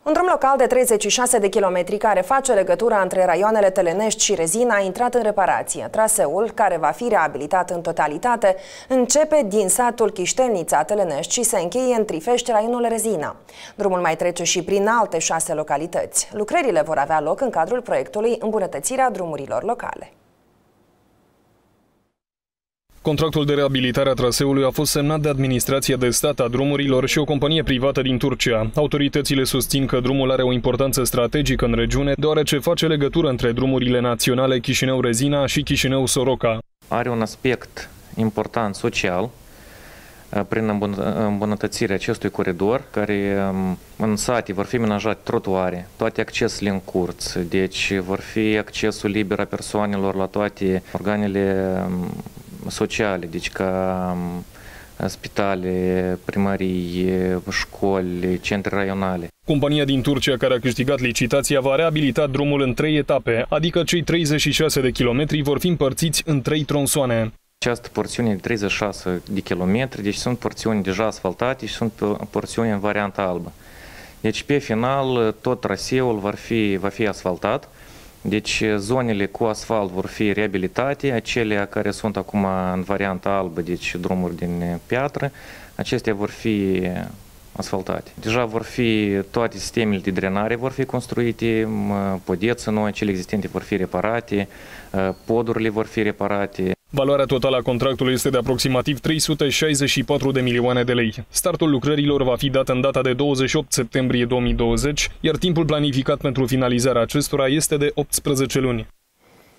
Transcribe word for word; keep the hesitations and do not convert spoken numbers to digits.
Un drum local de treizeci și șase de kilometri care face legătura între raioanele Telenești și Rezina a intrat în reparație. Traseul, care va fi reabilitat în totalitate, începe din satul Chiștelnița, Telenești și se încheie în Trifești, raionul Rezina. Drumul mai trece și prin alte șase localități. Lucrările vor avea loc în cadrul proiectului Îmbunătățirea drumurilor locale. Contractul de reabilitare a traseului a fost semnat de Administrația de Stat a Drumurilor și o companie privată din Turcia. Autoritățile susțin că drumul are o importanță strategică în regiune, deoarece face legătură între drumurile naționale Chișinău-Rezina și Chișinău-Soroca. Are un aspect important social prin îmbunătățirea acestui coridor, care în sate vor fi menajate trotuare, toate accesele în curți, deci vor fi accesul liber a persoanelor la toate organele sociale, deci ca spitale, primării, școli, centre raionale. Compania din Turcia care a câștigat licitația va reabilita drumul în trei etape, adică cei treizeci și șase de kilometri vor fi împărțiți în trei tronsoane. Această porțiune de treizeci și șase de kilometri, deci sunt porțiuni deja asfaltate și sunt porțiuni în variantă albă. Deci pe final tot traseul va fi, va fi asfaltat. Deci zonele cu asfalt vor fi reabilitate, acelea care sunt acum în variantă albă, deci drumuri din piatră, acestea vor fi asfaltate. Deja vor fi toate sistemele de drenare vor fi construite, podețe noi, cele existente vor fi reparate, podurile vor fi reparate. Valoarea totală a contractului este de aproximativ trei sute șaizeci și patru de milioane de lei. Startul lucrărilor va fi dat în data de douăzeci și opt septembrie două mii douăzeci, iar timpul planificat pentru finalizarea acestora este de optsprezece luni.